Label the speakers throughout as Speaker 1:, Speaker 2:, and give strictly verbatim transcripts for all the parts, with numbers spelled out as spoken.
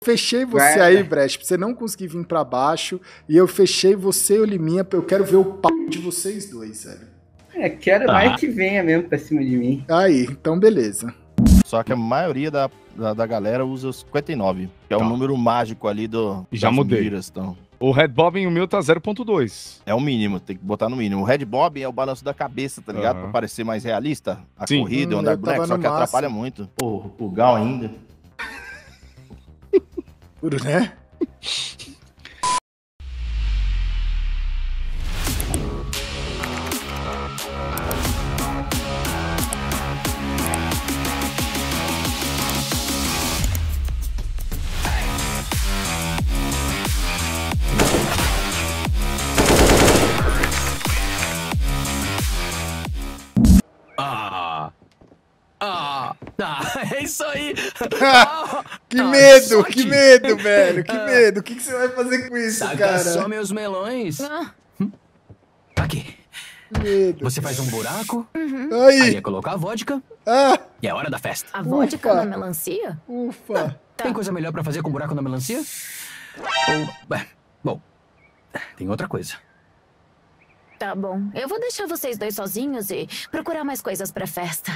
Speaker 1: Fechei você aí, Brecht, pra você não conseguir vir pra baixo. E eu fechei você e o Liminha, eu quero ver o pau de vocês dois, velho.
Speaker 2: É, quero
Speaker 3: Tá.
Speaker 2: mais que venha mesmo pra cima de mim.
Speaker 1: Aí, então beleza.
Speaker 3: Só que a maioria da, da, da galera usa os cinquenta e nove, que é
Speaker 4: Tá.
Speaker 3: o número mágico ali do...
Speaker 4: Já
Speaker 3: das
Speaker 4: mudei.
Speaker 3: miras, então.
Speaker 4: O Red Bobbin, o meu tá zero ponto dois.
Speaker 3: É o mínimo, tem que botar no mínimo. O Red Bobbin é o balanço da cabeça, tá ligado?
Speaker 4: Aham.
Speaker 3: Pra parecer mais realista. A
Speaker 4: Sim.
Speaker 3: corrida,
Speaker 1: Hum,
Speaker 3: o andar
Speaker 1: eu tava
Speaker 3: boneco, só
Speaker 1: no
Speaker 3: que
Speaker 1: máximo.
Speaker 3: atrapalha muito. Pô, o Gal ainda.
Speaker 1: Puro, né?
Speaker 5: Ah! Ah! Ah! É isso aí!
Speaker 1: Que
Speaker 5: Ah,
Speaker 1: medo,
Speaker 5: só
Speaker 1: que
Speaker 5: que-
Speaker 1: medo, velho, que medo. O que, que você vai fazer com isso,
Speaker 5: Saca
Speaker 1: cara?
Speaker 5: só meus melões!
Speaker 6: Ah,
Speaker 5: Aqui,
Speaker 1: Que medo.
Speaker 5: você faz um buraco, aí
Speaker 1: Aí,
Speaker 5: é colocar a vodka
Speaker 1: ah,
Speaker 5: e é hora da festa.
Speaker 6: a vodka
Speaker 1: Ufa.
Speaker 6: na melancia?
Speaker 1: ufa.
Speaker 5: Tem coisa melhor pra fazer com buraco na melancia? Ou, bem, bom, tem outra coisa.
Speaker 6: Tá bom. Eu vou deixar vocês dois sozinhos e procurar mais coisas pra festa.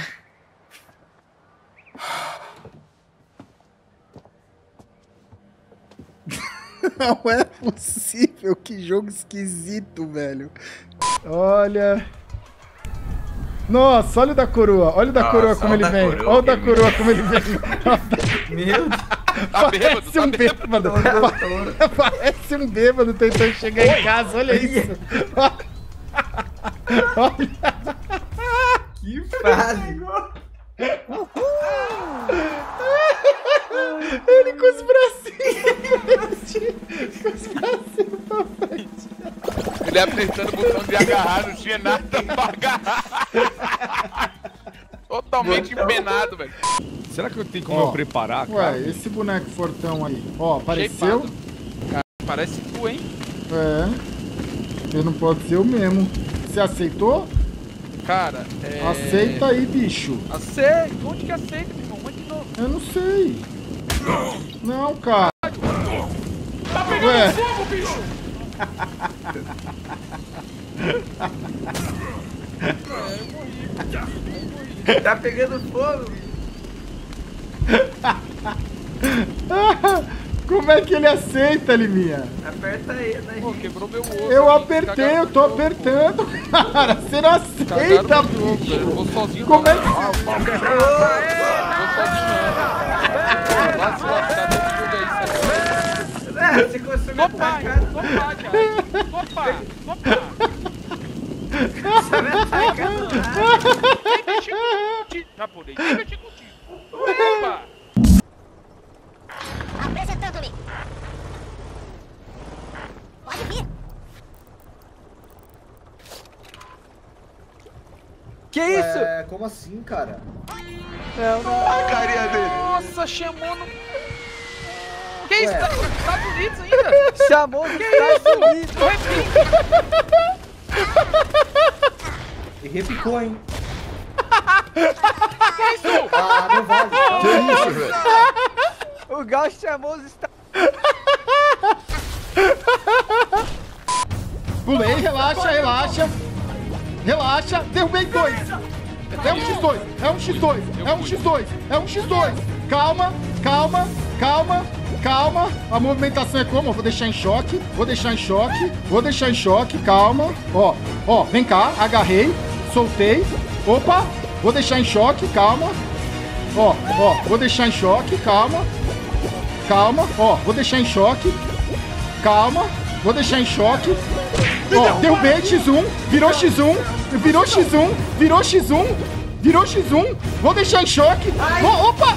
Speaker 1: Não é possível, que jogo esquisito, velho. Olha. Nossa, olha o da coroa, olha o da
Speaker 7: Nossa,
Speaker 1: coroa como
Speaker 7: olha
Speaker 1: ele
Speaker 7: o da
Speaker 1: vem.
Speaker 7: coroa
Speaker 1: Olha o da
Speaker 7: que
Speaker 1: coroa como ele vem.
Speaker 2: Meu Deus.
Speaker 7: Tá bêbado,
Speaker 1: Parece
Speaker 7: tá
Speaker 1: um
Speaker 7: bêbado.
Speaker 1: bêbado. Parece um bêbado tentando chegar em casa, olha isso. Olha.
Speaker 2: Que fase.
Speaker 1: Ele com os bracinhos. Com os bracinhos pra frente.
Speaker 7: Ele apertando o botão de agarrar, não tinha nada pra agarrar. Totalmente empenado, velho.
Speaker 4: Será que eu tenho como
Speaker 1: Ó,
Speaker 4: eu preparar, cara?
Speaker 1: Ué, esse boneco fortão aí. Ó, apareceu.
Speaker 7: Shapeado. Cara, parece tu, hein?
Speaker 1: É. Você não pode ser o mesmo. Você aceitou?
Speaker 7: Cara, é...
Speaker 1: Aceita aí, bicho.
Speaker 7: Aceita. Onde que aceita, meu irmão? Onde de novo?
Speaker 1: Eu não sei. Não, cara.
Speaker 7: Tá pegando
Speaker 1: Ué.
Speaker 7: fogo, bicho!
Speaker 2: Tá pegando fogo.
Speaker 1: Como é que ele aceita, Liminha?
Speaker 2: Aperta aí, né?
Speaker 7: Pô, quebrou meu ovo.
Speaker 1: Eu
Speaker 7: aqui,
Speaker 1: apertei,
Speaker 7: cagaram
Speaker 1: eu tô
Speaker 7: meu ovo.
Speaker 1: apertando, cara. Você não aceita,
Speaker 7: Cagaram meu ovo, velho. Eu
Speaker 1: bicho.
Speaker 7: vou sozinho.
Speaker 1: Como é
Speaker 7: não.
Speaker 1: que...
Speaker 7: Eu vou sozinho. não. Vai se lascar desse jogo aí, sério.
Speaker 2: É, você começou a me
Speaker 7: Tô pai,
Speaker 2: atacar.
Speaker 7: tô pai, cara. Tô pai, tô pai.
Speaker 2: Você me ataca do nada.
Speaker 7: Vem mexer contigo, japonês. Vem mexer contigo. Opa!
Speaker 6: Apresentando-me. Pode vir.
Speaker 2: Que isso?
Speaker 8: É, como assim, cara?
Speaker 7: A carinha dele. Nossa, chamou no... Que isso?
Speaker 8: Ué.
Speaker 7: Tá nos Estados Unidos ainda?
Speaker 2: Chamou no
Speaker 7: Que isso? Repita.
Speaker 8: E repicou, hein?
Speaker 7: Que isso?
Speaker 8: Ah, não vale.
Speaker 3: Que isso, velho?
Speaker 2: O Gal chamou os Estados
Speaker 1: Pulei, relaxa, relaxa. Relaxa. Derrubei dois. É um xis dois, é um xis dois, é um xis dois, é um xis dois. Calma, calma, calma, calma. A movimentação é como? Eu vou deixar em choque, vou deixar em choque, vou deixar em choque, calma. Ó, ó, vem cá, agarrei, soltei. Opa, vou deixar em choque, calma. Ó, ó, vou deixar em choque, calma. Calma, ó, vou deixar em choque. Calma, vou deixar em choque. Ó, derrubei xis um, virou xis um, virou xis um, virou xis um, virou xis um, vou deixar em choque. Ó, opa!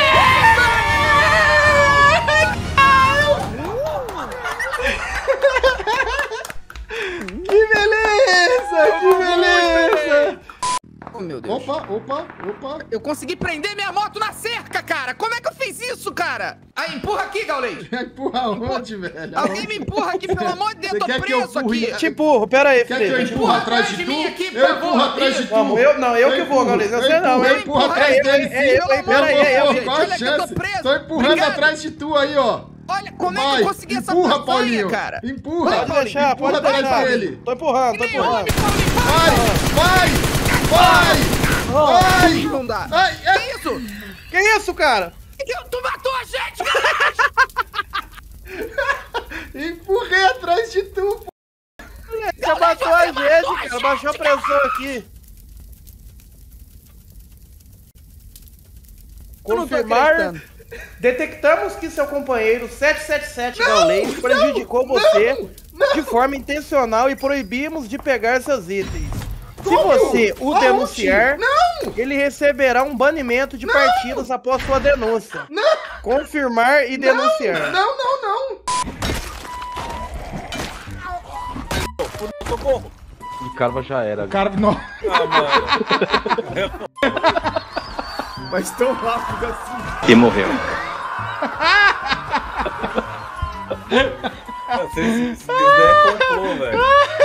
Speaker 1: Que beleza, que beleza!
Speaker 5: Oh, meu Deus.
Speaker 1: Opa, opa, opa.
Speaker 7: Eu consegui prender minha moto na cerca, cara! Como é que eu fiz isso, cara?
Speaker 2: cara. Aí, empurra aqui, Gaulês.
Speaker 1: Empurra onde, velho?
Speaker 2: Alguém me empurra aqui, pelo amor de Deus,
Speaker 1: Você
Speaker 2: tô
Speaker 1: quer que eu
Speaker 2: preso
Speaker 1: empurre-
Speaker 2: aqui.
Speaker 3: Te empurro, pera aí,
Speaker 1: Quer que eu
Speaker 3: Felipe.
Speaker 1: empurro atrás de
Speaker 2: de
Speaker 1: tu?
Speaker 2: mim aqui, por
Speaker 1: Eu
Speaker 2: favor.
Speaker 1: empurro atrás de tu.
Speaker 3: Vamos, eu não, eu que vou, Gaules, você
Speaker 1: eu
Speaker 3: não,
Speaker 1: empurro,
Speaker 3: eu
Speaker 1: eu empurro
Speaker 2: empurro,
Speaker 1: atrás
Speaker 2: é,
Speaker 1: dele,
Speaker 3: é,
Speaker 1: sim.
Speaker 3: é,
Speaker 1: Eu
Speaker 3: é,
Speaker 1: vou,
Speaker 3: pera aí,
Speaker 1: vou,
Speaker 3: é,
Speaker 1: vou,
Speaker 3: gente,
Speaker 1: qual a
Speaker 2: olha que eu tô
Speaker 1: chance?
Speaker 2: preso.
Speaker 1: Tô empurrando
Speaker 2: Obrigado.
Speaker 1: atrás de tu aí, ó.
Speaker 2: Olha, como é que
Speaker 1: Vai,
Speaker 2: eu consegui essa
Speaker 1: empurra,
Speaker 2: façanha,
Speaker 1: Paulinho.
Speaker 2: cara?
Speaker 1: Empurra.
Speaker 2: Vai,
Speaker 3: Pode deixar,
Speaker 1: empurra
Speaker 3: pode
Speaker 1: atrás
Speaker 3: deixar.
Speaker 1: dele.
Speaker 3: Tô empurrando, tô
Speaker 2: Que nem homem,
Speaker 3: empurrando.
Speaker 2: Paulinho,
Speaker 1: Vai, vai, vai, vai.
Speaker 2: Não dá.
Speaker 1: Ai, ai.
Speaker 2: Que isso?
Speaker 3: Que isso, cara?
Speaker 2: Tu matou a gente, cara!
Speaker 1: Empurrei atrás de tu, pô.
Speaker 3: Você matou a gente, cara. Baixou a pressão aqui. Confirmar. Detectamos que seu companheiro sete sete sete Gaulês prejudicou você de forma intencional e proibimos de pegar seus itens. Se você o
Speaker 1: Aonde?
Speaker 3: denunciar,
Speaker 1: Não!
Speaker 3: ele receberá um banimento de partidas após sua denúncia.
Speaker 1: Não!
Speaker 3: Confirmar e denunciar.
Speaker 1: Não, não, não.
Speaker 7: E Carva já era.
Speaker 1: Cara, não.
Speaker 7: Ah, mano.
Speaker 1: Mas tão rápido assim.
Speaker 3: E morreu.
Speaker 7: Se, se quiser, comprou, velho.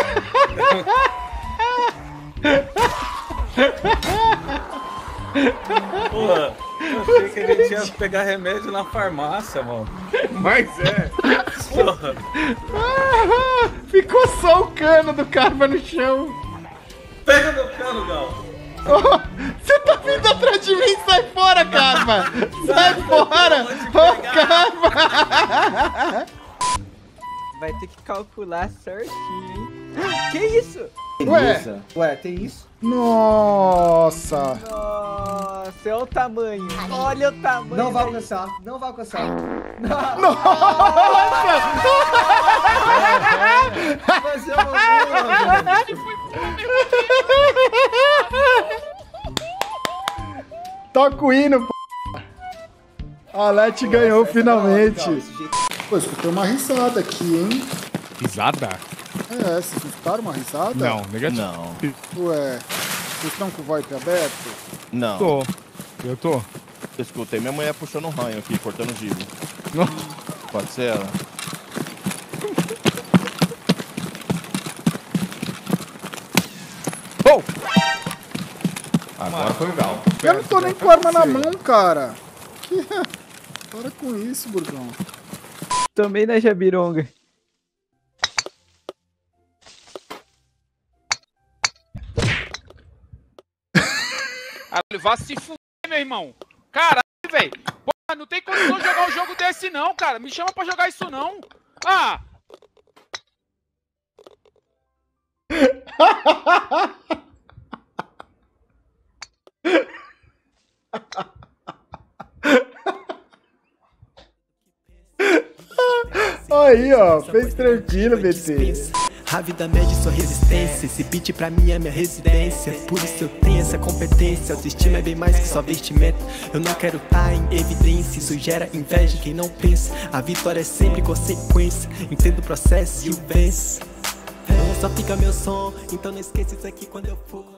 Speaker 7: Porra, eu achei que ele tinha que pegar remédio na farmácia, mano.
Speaker 1: Mas é.
Speaker 7: Porra.
Speaker 1: Ah, ficou só o cano do Carva no chão.
Speaker 7: Pega meu cano, Gal.
Speaker 1: Oh, você tá vindo atrás de mim? Sai fora, Carva! Sai fora! Ô, Carva!
Speaker 9: Vai ter que calcular certinho, hein? Que isso?
Speaker 1: Ué,
Speaker 8: Ué, tem isso?
Speaker 1: nossa!
Speaker 9: Nossa, é o tamanho. Olha o tamanho.
Speaker 8: Não vai
Speaker 9: da-
Speaker 8: alcançar, não vai alcançar. Vai ser uma boa,
Speaker 1: Toca o hino, pô! A Leti ganhou finalmente. Pô, escutei uma risada aqui, hein?
Speaker 4: Risada?
Speaker 1: É, vocês escutaram uma risada?
Speaker 4: Não, negativo.
Speaker 3: Não,
Speaker 1: Ué, vocês estão com o VoIP aberto?
Speaker 3: não.
Speaker 4: Tô. Eu tô.
Speaker 3: Eu escutei minha mulher puxando um ranho aqui, cortando o giro.
Speaker 4: Não.
Speaker 3: Pode ser ela.
Speaker 4: Oh!
Speaker 3: Agora foi o Gal.
Speaker 1: Eu não tô nem com arma na mão, cara. Que... Para com isso, Burgão.
Speaker 9: Tomei na Jabironga.
Speaker 10: Vá se fuder, meu irmão. Caralho, velho. Porra, não tem condição de jogar um jogo desse não, cara. Me chama pra jogar isso não. Ah!
Speaker 1: Aí, ó. Fez tranquilo, B T.
Speaker 11: A vida mede sua resistência. Esse beat pra mim é minha residência. Por isso eu tenho essa competência. Autoestima é bem mais que só vestimento. Eu não quero tá em evidência. Isso gera inveja em quem não pensa. A vitória é sempre consequência. Entendo o processo e o vence. Não só fica meu som. Então não esqueça isso aqui quando eu for.